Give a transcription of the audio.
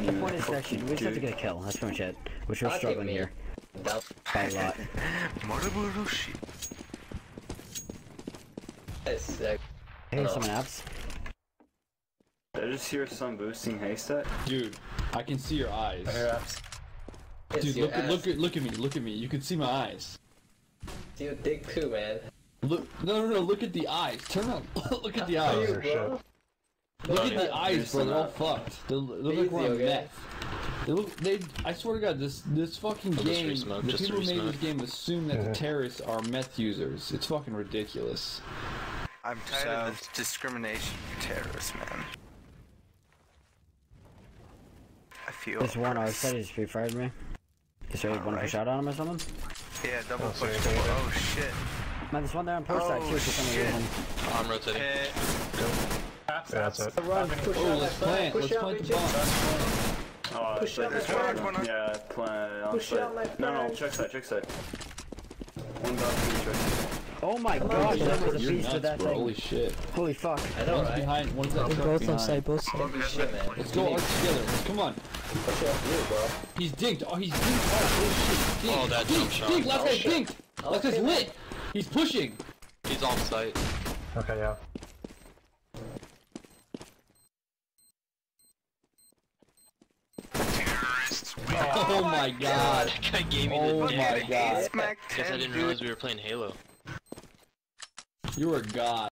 The point is actually, we just have to get a kill. That's pretty much it. Which we're struggling here. By a lot. Hey, someone apps. Did I just hear some boosting haystack? Dude, I can see your eyes. Dude, look at me. You can see my eyes. Dude, dig too, man. Look, no, look at the eyes. Turn on. Look at the eyes. Look at the eyes, bro. They're all fucked. They look like we're on meth. I swear to God, this fucking game, the people who made this game assume that the terrorists are meth users. It's fucking ridiculous. I'm tired of this discrimination for terrorists, man. I feel This one I said he just pre-fired me. Is there one push out on him or something? Yeah, double push. Oh shit. Man, there's one there on post side too for some reason. I'm rotating. Yeah, that's it. Run, push out, let's plant the bomb. Push out, yeah, plant on site. No, check side. One dot, two check. Oh my gosh, that was a beast with that thing. Holy shit. Holy fuck. I know, One's right? behind, one's that truck Both on side, both side. Holy shit, man. Let's go all together. Come on. Push out you, bro. He's dinked. Oh, he's dinked. Oh, shit. Dinked. Oh, that jump shot. Dinked. Last guy's dinked. Last guy's lit. He's pushing. He's on site. Okay, yeah. Oh my god. That guy gave me Oh the my dick. god. Mac 10, Guess I didn't realize we were playing Halo. You're a god.